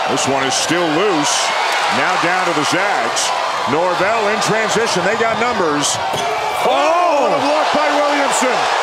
This one is still loose. Now down to the Zags. Norvell in transition. They got numbers. Oh, what a block by Williamson.